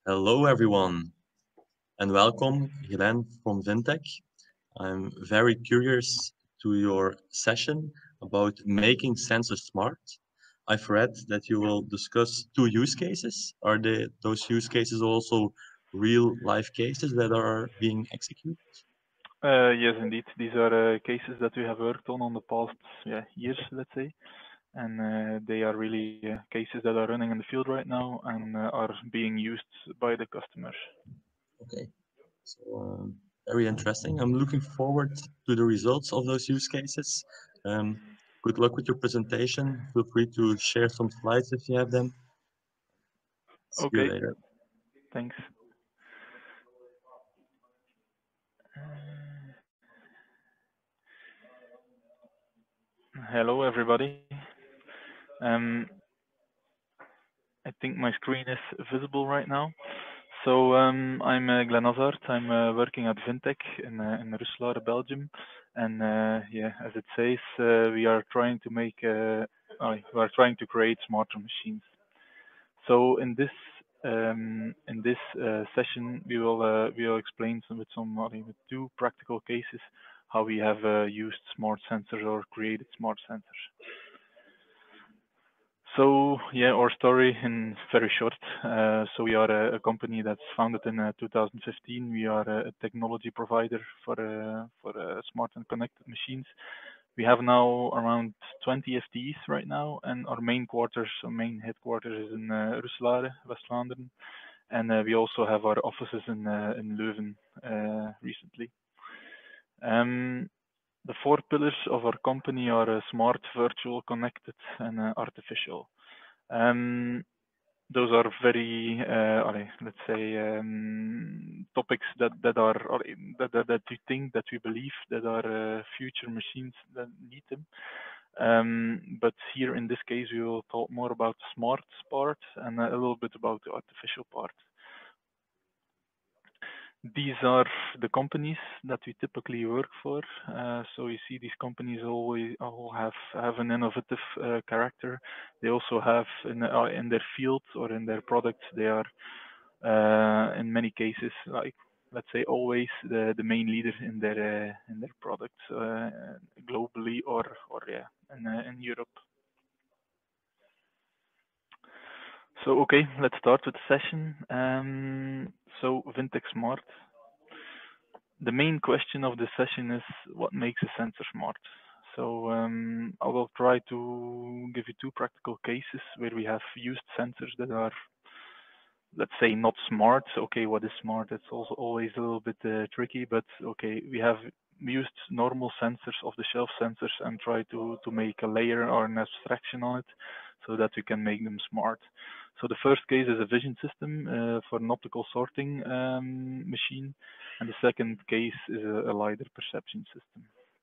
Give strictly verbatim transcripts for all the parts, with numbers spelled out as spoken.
Hello, everyone, and welcome, Glenn from Vintech. I'm very curious to your session about making sensors smart. I've read that you will discuss two use cases. Are they, those use cases also real life cases that are being executed? Uh, yes, indeed. These are uh, cases that we have worked on on the past yeah, years, let's say, and uh, they are really uh, cases that are running in the field right now and uh, are being used by the customers. Okay, so um, very interesting. I'm looking forward to the results of those use cases. Um, good luck with your presentation. Feel free to share some slides if you have them. See you Okay, later. thanks. Hello, everybody. Um, I think my screen is visible right now. So um, I'm uh, Glenn Hazard. I'm uh, working at Vintech in uh, in Roeselare, Belgium, and uh, yeah, as it says, uh, we are trying to make uh, uh, we are trying to create smarter machines. So in this um, in this uh, session, we will uh, we will explain some, with some uh, with two practical cases how we have uh, used smart sensors or created smart sensors. So yeah, our story in very short. Uh, so we are a, a company that's founded in uh, two thousand fifteen. We are a, a technology provider for uh, for uh, smart and connected machines. We have now around twenty F T Es right now, and our main quarters, our main headquarters is in uh, Roeselare, West Vlaanderen, and uh, we also have our offices in uh, in Leuven uh, recently. Um, the four pillars of our company are uh, smart, virtual, connected, and uh, artificial. Um, those are very, uh, allee, let's say, um, topics that that are or that, that that we think that we believe that are uh, future machines that need them. Um, but here in this case, we will talk more about the smart part and a little bit about the artificial part. These are the companies that we typically work for. Uh, so you see these companies always all have have an innovative uh, character. They also have in, uh, in their field or in their products, they are uh, in many cases, like let's say always the, the main leader in their uh, in their products uh, globally or or yeah in uh, in Europe. So okay, let's start with the session. Um, so Vintech Smart. The main question of the session is what makes a sensor smart. So um, I will try to give you two practical cases where we have used sensors that are, let's say, not smart. Okay, what is smart? It's also always a little bit uh, tricky, but okay, we have used normal sensors, off-the-shelf sensors, and try to to make a layer or an abstraction on it, so that we can make them smart. So the first case is a vision system uh, for an optical sorting um, machine, and the second case is a, a LiDAR perception system.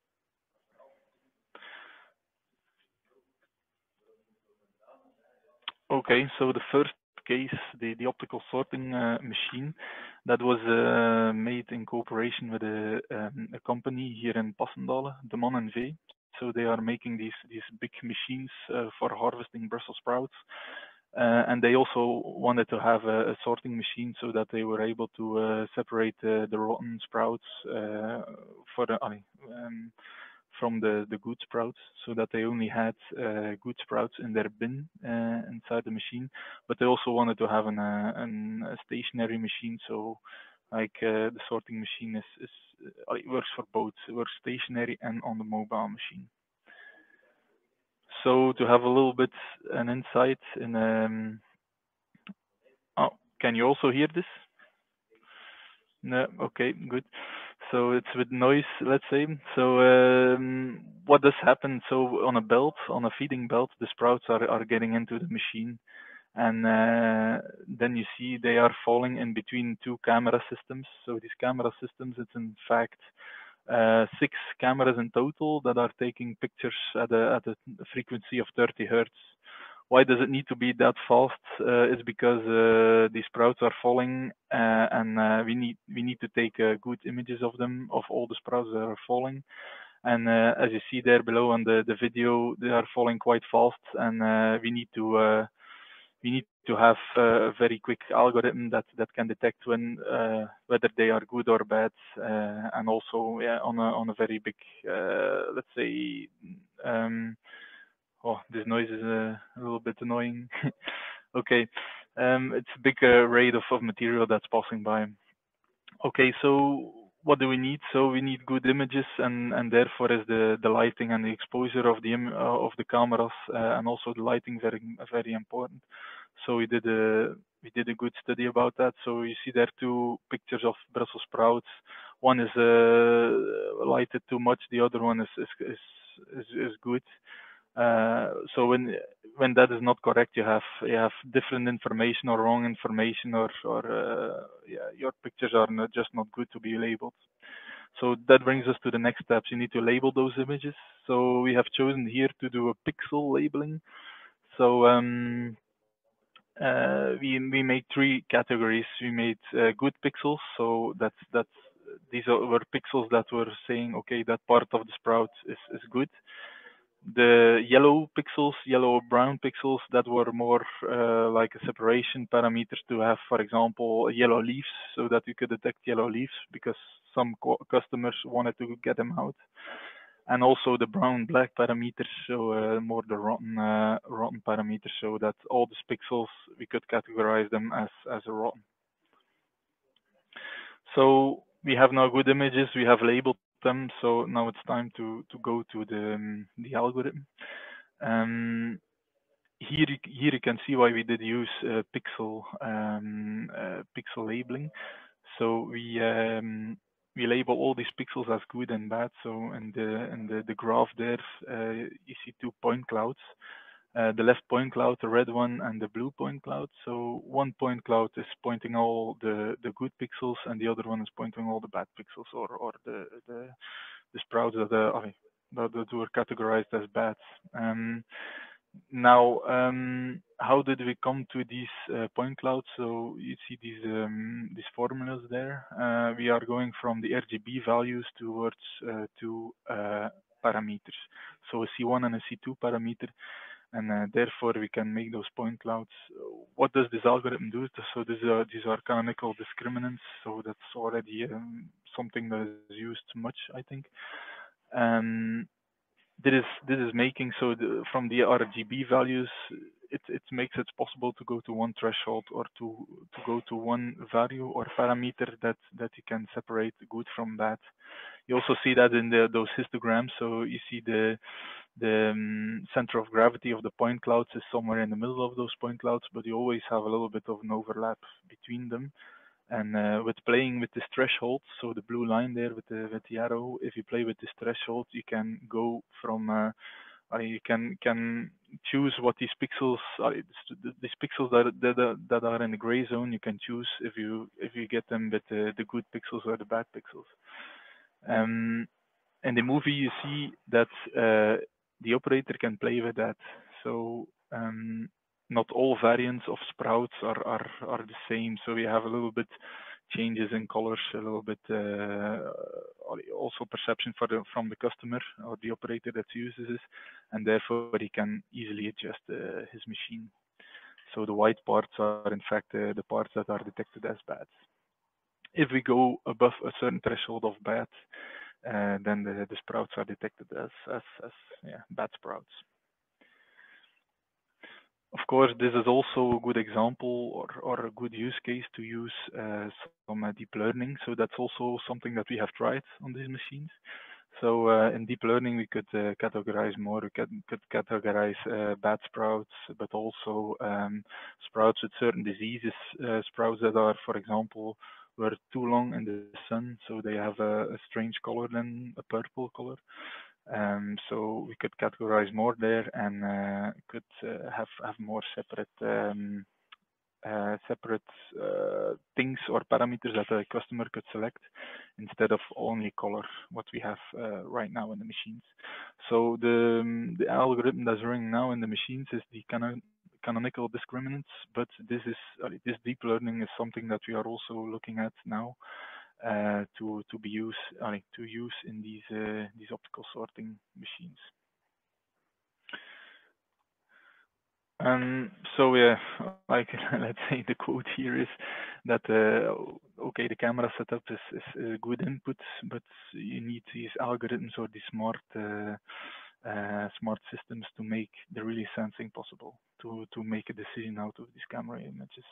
Okay, so the first case, the, the optical sorting uh, machine that was uh, made in cooperation with a, um, a company here in Passendale, De Man en Vee. So they are making these these big machines uh, for harvesting Brussels sprouts, uh, and they also wanted to have a, a sorting machine so that they were able to uh, separate uh, the rotten sprouts uh, for the, um, from the, the good sprouts, so that they only had uh, good sprouts in their bin uh, inside the machine. But they also wanted to have an, uh, an, a stationary machine, so like uh, the sorting machine is, is uh, it works for both. It works stationary and on the mobile machine. So to have a little bit an insight in, um, oh, can you also hear this? No, okay, good. So it's with noise, let's say. So um, what does happen? So on a belt, on a feeding belt, the sprouts are, are getting into the machine, and uh, then you see they are falling in between two camera systems. So these camera systems, it's in fact uh, six cameras in total that are taking pictures at a at a frequency of thirty hertz. Why does it need to be that fast? Uh, it's because uh, these sprouts are falling, uh, and uh, we need we need to take uh, good images of them, of all the sprouts that are falling. And uh, as you see there below on the, the video, they are falling quite fast, and uh, we need to uh, we need to have uh, a very quick algorithm that that can detect when uh, whether they are good or bad, uh, and also yeah, on a on a very big, uh, let's say, um, oh, this noise is a, a little bit annoying. Okay, um, it's a big uh, rate of, of material that's passing by. Okay, so what do we need? So we need good images, and and therefore is the the lighting and the exposure of the im uh, of the cameras, uh, and also the lighting very very important. So we did a we did a good study about that. So you see there two pictures of Brussels sprouts. One is uh, lighted too much. The other one is is is is, is good. Uh, so when when that is not correct, you have you have different information or wrong information, or or uh, yeah, your pictures are not, just not good to be labeled. So that brings us to the next steps. You need to label those images. So we have chosen here to do a pixel labeling. So um, uh, we we made three categories. We made uh, good pixels. So that's that's these are, were pixels that were saying, okay, that part of the sprout is is good. The yellow pixels, yellow or brown pixels, that were more uh, like a separation parameters to have, for example, yellow leaves, so that you could detect yellow leaves because some customers wanted to get them out. And also the brown black parameters, so uh, more the rotten uh, rotten parameters, so that all these pixels we could categorize them as as a rotten. So we have now good images, we have labeled them, so now it's time to to go to the um, the algorithm. Um, here, here you can see why we did use uh, pixel um, uh, pixel labeling. So we um, we label all these pixels as good and bad. So in the in the, the graph there, uh, you see two point clouds. Uh, the left point cloud, the red one, and the blue point cloud. So one point cloud is pointing all the the good pixels, and the other one is pointing all the bad pixels, or or the the, the sprouts that are that, that were categorized as bad. Um, now, um, how did we come to these uh, point clouds? So you see these um, these formulas there. Uh, we are going from the R G B values towards uh, two uh, parameters. So a C one and a C two parameter, and uh, therefore we can make those point clouds. What does this algorithm do? So these are these are canonical discriminants. So that's already um, something that is used much, I think. Um, this is this is making so the, from the R G B values, it it makes it possible to go to one threshold, or to to go to one value or parameter that that you can separate good from bad. You also see that in the those histograms. So you see the the um, center of gravity of the point clouds is somewhere in the middle of those point clouds, but you always have a little bit of an overlap between them. And uh, with playing with this threshold, so the blue line there with the with the arrow, if you play with this threshold, you can go from uh, uh, you can can choose what these pixels are. These pixels that that that are in the gray zone, you can choose if you if you get them with the, the good pixels or the bad pixels. Um, in the movie, you see that uh, the operator can play with that. So um, not all variants of sprouts are, are, are the same. So we have a little bit changes in colors, a little bit uh, also perception for the, from the customer or the operator that uses this, and therefore he can easily adjust uh, his machine. So the white parts are in fact uh, the parts that are detected as bad. If we go above a certain threshold of bad, uh, then the, the sprouts are detected as as, as yeah, bad sprouts. Of course, this is also a good example or, or a good use case to use uh, some uh, deep learning. So that's also something that we have tried on these machines. So uh, in deep learning, we could uh, categorize more. We could, could categorize uh, bad sprouts, but also um, sprouts with certain diseases, uh, sprouts that are, for example, were too long in the sun, so they have a, a strange color than a purple color. Um, so we could categorize more there, and uh, could uh, have have more separate um, uh, separate uh, things or parameters that a customer could select instead of only color, what we have uh, right now in the machines. So the um, the algorithm that's running now in the machines is the canon canonical discriminants, but this is uh, this deep learning is something that we are also looking at now. Uh, to to be used uh, to use in these uh, these optical sorting machines. Um, so yeah, like let's say the quote here is that uh, okay, the camera setup is, is a good input, but you need these algorithms or these smart uh, uh, smart systems to make the really sensing possible, to to make a decision out of these camera images.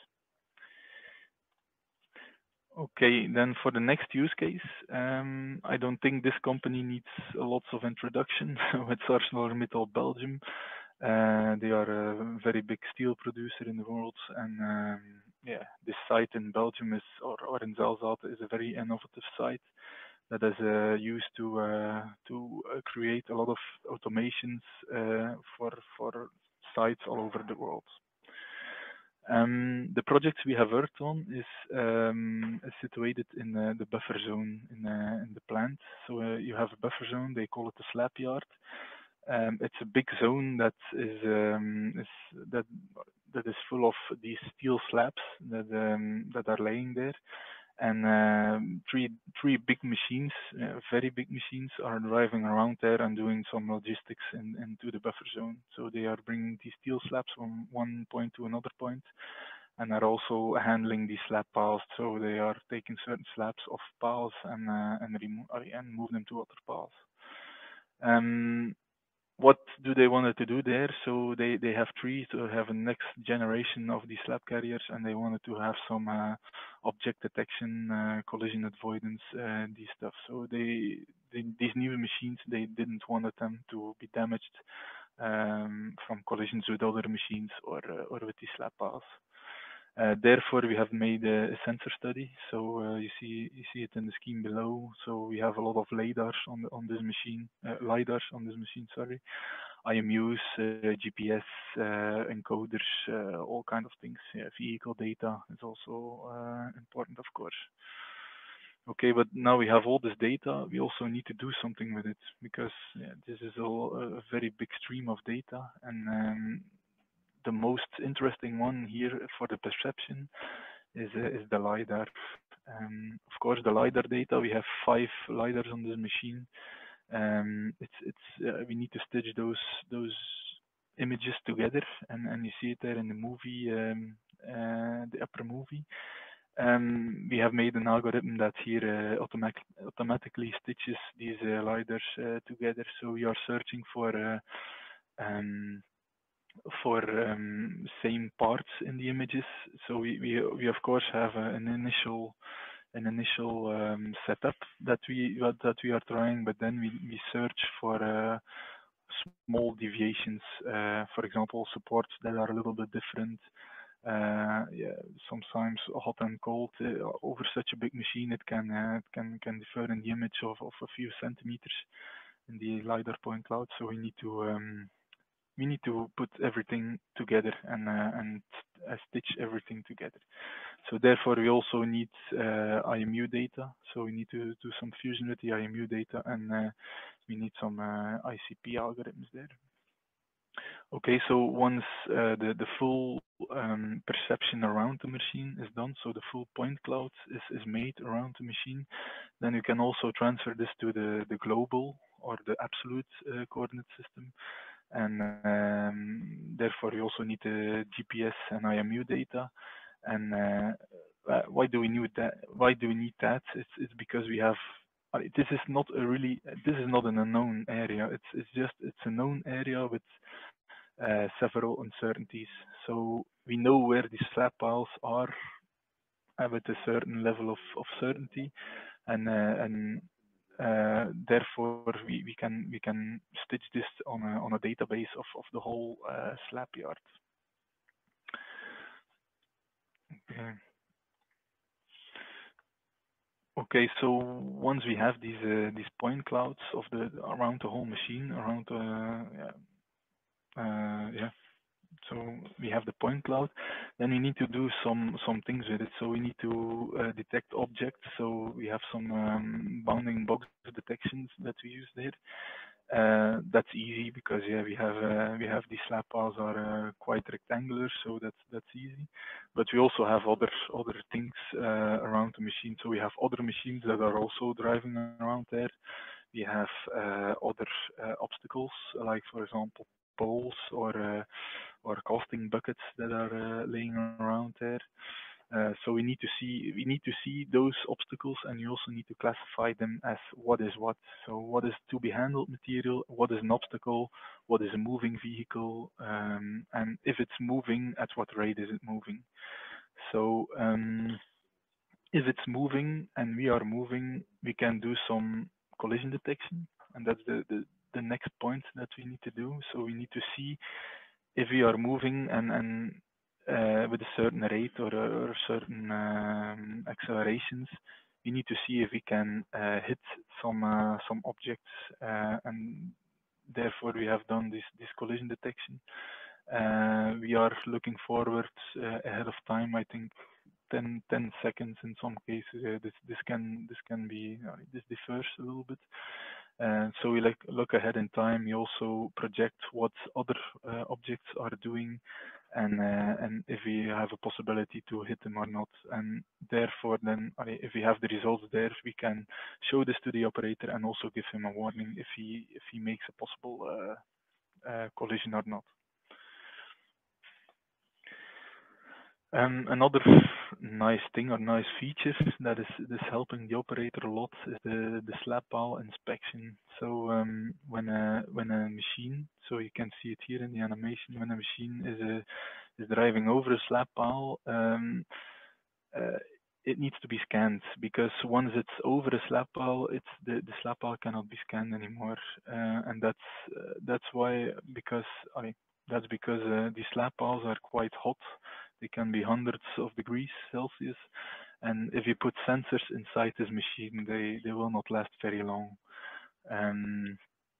Okay, then for the next use case, um, I don't think this company needs lots of introduction. So it's ArcelorMittal Belgium. Uh, they are a very big steel producer in the world, and um, yeah, this site in Belgium is, or, or in Zelzate, is a very innovative site that is uh, used to uh, to uh, create a lot of automations uh, for for sites all over the world. Um, the project we have worked on is um, situated in uh, the buffer zone in, uh, in the plant. So uh, you have a buffer zone, they call it the slab yard. Um, it's a big zone that is, um, is that that is full of these steel slabs that um, that are laying there, and um, three three big machines, uh, very big machines, are driving around there and doing some logistics in, into the buffer zone. So they are bringing these steel slabs from one point to another point, and are also handling these slab piles. So they are taking certain slabs off piles and uh, and remove and move them to other piles. Um, what do they wanted to do there? So they, they have three to have a next generation of these slab carriers, and they wanted to have some uh, object detection, uh, collision avoidance, uh, these stuff. So they, they these new machines, they didn't want them to be damaged um, from collisions with other machines or uh, or with these slab piles. Uh, therefore, we have made a, a sensor study. So uh, you see you see it in the scheme below. So we have a lot of lidars on the, on this machine, uh, lidars on this machine. Sorry, I M Us, uh, G P S uh, encoders, uh, all kind of things. Yeah, vehicle data is also uh, important, of course. Okay, but now we have all this data. We also need to do something with it because yeah, this is all a very big stream of data, and um, the most interesting one here for the perception is uh, is the lidar. Um, of course, the lidar data. We have five lidars on this machine. Um, it's it's uh, we need to stitch those those images together, and and you see it there in the movie, um, uh, the upper movie. Um, we have made an algorithm that here uh, automatic, automatically stitches these uh, lidars uh, together. So we are searching for uh, um, for um, same parts in the images. So we we, we of course have uh, an initial an initial um, setup that we that we are trying, but then we we search for uh, small deviations. Uh, for example, supports that are a little bit different. Uh, yeah, sometimes hot and cold uh, over such a big machine, it can uh, it can can differ in the image of, of a few centimeters in the lidar point cloud. So we need to um, we need to put everything together and uh, and uh, stitch everything together. So therefore, we also need uh, I M U data. So we need to do some fusion with the I M U data, and uh, we need some uh, I C P algorithms there. Okay, so once uh, the the full um, perception around the machine is done, so the full point cloud is is made around the machine, then you can also transfer this to the the global or the absolute uh, coordinate system, and um, therefore you also need the G P S and I M U data. And uh, uh, why do we need that? Why do we need that? It's it's because we have. uh, This is not a really. This is not an unknown area. It's it's just it's a known area with uh, several uncertainties. So we know where these slab piles are uh, with a certain level of, of certainty, and uh, and uh, therefore we, we can we can stitch this on a on a database of, of the whole uh, slab yard. Okay. Okay, so once we have these uh, these point clouds of the around the whole machine, around uh, yeah, uh, yeah, so we have the point cloud, then we need to do some some things with it. So we need to uh, detect objects. So we have some um, bounding box detections that we use there. Uh, that's easy because yeah, we have uh, we have these slab piles are uh, quite rectangular, so that's that's easy. But we also have other other things uh, around the machine. So we have other machines that are also driving around there. We have uh, other uh, obstacles, like for example poles or uh, or casting buckets that are uh, laying around there. Uh, so we need to see we need to see those obstacles, and you also need to classify them as what is what. So what is to be handled material, what is an obstacle, what is a moving vehicle, um, and if it's moving, at what rate is it moving? So um, if it's moving and we are moving, we can do some collision detection, and that's the, the the next point that we need to do. So we need to see if we are moving and and uh, with a certain rate or, or certain um, accelerations, we need to see if we can uh, hit some uh, some objects, uh, and therefore we have done this this collision detection. Uh, we are looking forward uh, ahead of time. I think ten, ten seconds in some cases. Uh, this this can this can be uh, this differs a little bit. And so we like look ahead in time. We also project what other uh, objects are doing, and uh, and if we have a possibility to hit them or not. And therefore, then if we have the results there, we can show this to the operator and also give him a warning if he if he makes a possible uh, uh, collision or not. Um, another nice thing or nice feature that is, is helping the operator a lot is the, the slab pile inspection. So um, when a when a machine, so you can see it here in the animation, when a machine is a, is driving over a slab pile, um, uh, it needs to be scanned, because once it's over a slab pile, it's the, the slab pile cannot be scanned anymore, uh, and that's uh, that's why because I that's because uh, these slab piles are quite hot. They can be hundreds of degrees Celsius, and if you put sensors inside this machine, they they will not last very long. Um,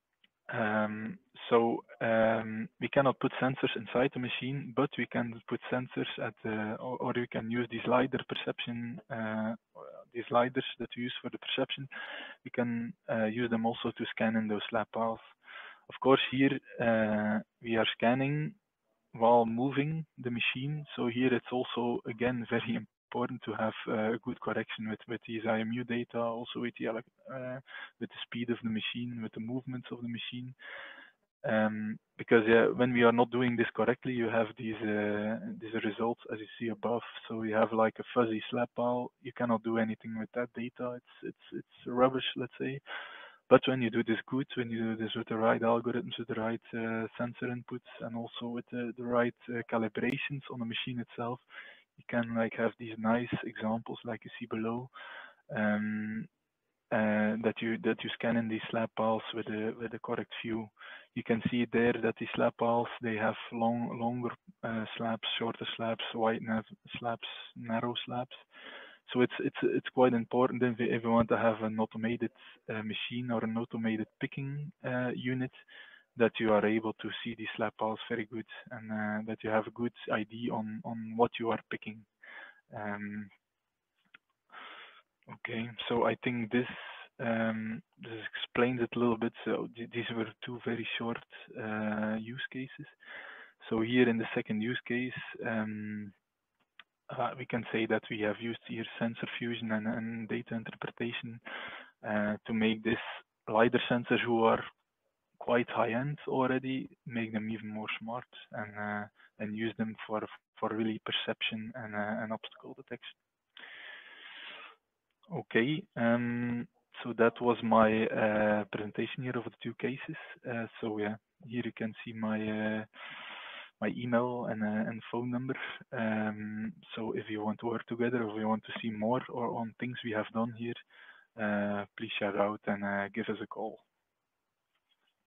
um, so um, we cannot put sensors inside the machine, but we can put sensors at the, or, or we can use these LiDAR perception, uh, these LiDARs that we use for the perception. We can uh, use them also to scan in those slab piles. Of course, here uh, we are scanning while moving the machine. So here it's also again very important to have uh, good correction with with these I M U data, also with the uh, with the speed of the machine, with the movements of the machine. Um, because yeah, when we are not doing this correctly, you have these uh, these results as you see above. So you have like a fuzzy slab pile. You cannot do anything with that data. It's it's it's rubbish, let's say. But when you do this good, when you do this with the right algorithms, with the right uh, sensor inputs, and also with the, the right uh, calibrations on the machine itself, you can like have these nice examples like you see below, um, uh, that you that you scan in these slab piles with the with the correct view. You can see there that these slab piles, they have long longer uh, slabs, shorter slabs, wide slabs, narrow slabs. So it's it's it's quite important if we, if we want to have an automated uh, machine or an automated picking uh, unit, that you are able to see these slab piles very good, and uh, that you have a good idea on on what you are picking. Um, okay, so I think this um, this explains it a little bit. So th these were two very short uh, use cases. So here in the second use case. Um, Uh, we can say that we have used here sensor fusion and, and data interpretation uh, to make this LiDAR sensors, who are quite high-end already, make them even more smart, and uh, and use them for for really perception and, uh, and obstacle detection. Okay, um, so that was my uh, presentation here of the two cases. Uh, so yeah, here you can see my uh, my email and, uh, and phone number. Um, so if you want to work together, or if you want to see more or on things we have done here, uh, please shout out and uh, give us a call.